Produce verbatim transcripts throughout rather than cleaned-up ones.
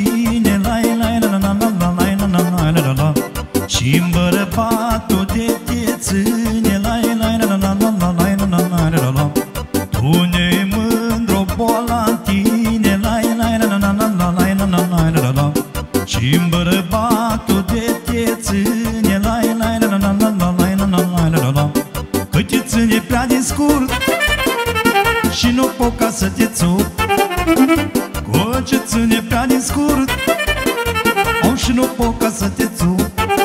tine, la la la la la la la la la la. Și-n bărbatul de te ține, la la la la la la la la la. Tu ne mândru boala în tine, la la la la la la la la la. Și-n bărbatul de te ține, la la la la la la la la. Că te ține prea din scurt și nu pot ca să te țup. Că ce ține prea din scurt, au și nu pot ca să te țup.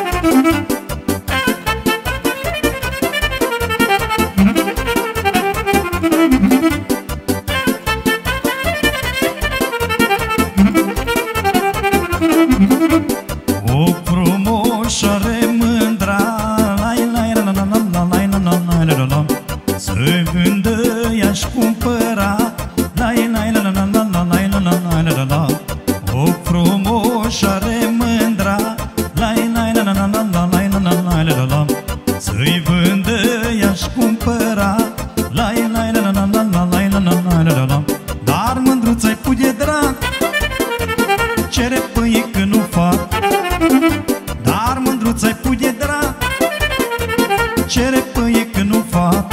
O frumoșoare mândra, lai lai la la la la la la la la. Să-i vândă, i-aș cumpăra, lai lai la la la la la la la la. O frumoșoare mândra, lai lai la la la la la la la. Să-i vândă, i-aș cumpăra, lai lai la la la la la la la. Dar mândruța-i pu de drag, cere pâine că nu fac. Dar mândruța-i pu de drag, cere pâine că nu fac.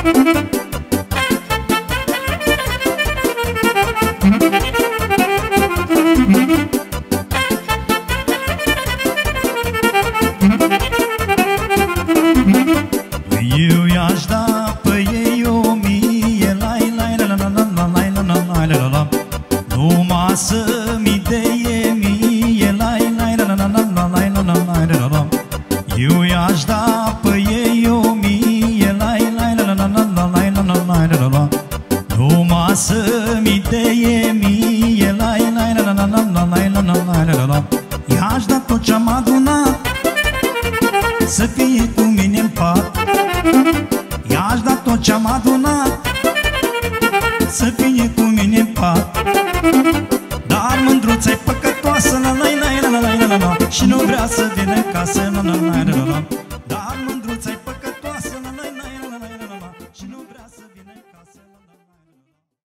Eu i-aș da pe ei o mie, lai lai la la la la la la la la. Numai să-mi deie mie, lai lai la la la la la la la. Eu i-aș da pe ei o mie, lai lai la la la la la la. Numai să-mi deie mie, lai lai la la la la la. I-aș da tot ce-am adunat să fie cu mine în pat. I-aș da tot ce-am adunat să fie cu mine în pat. Dar mândruța-i păcătoasă, la la la la la la la. Și nu vrea să vină în casă, la la la la la.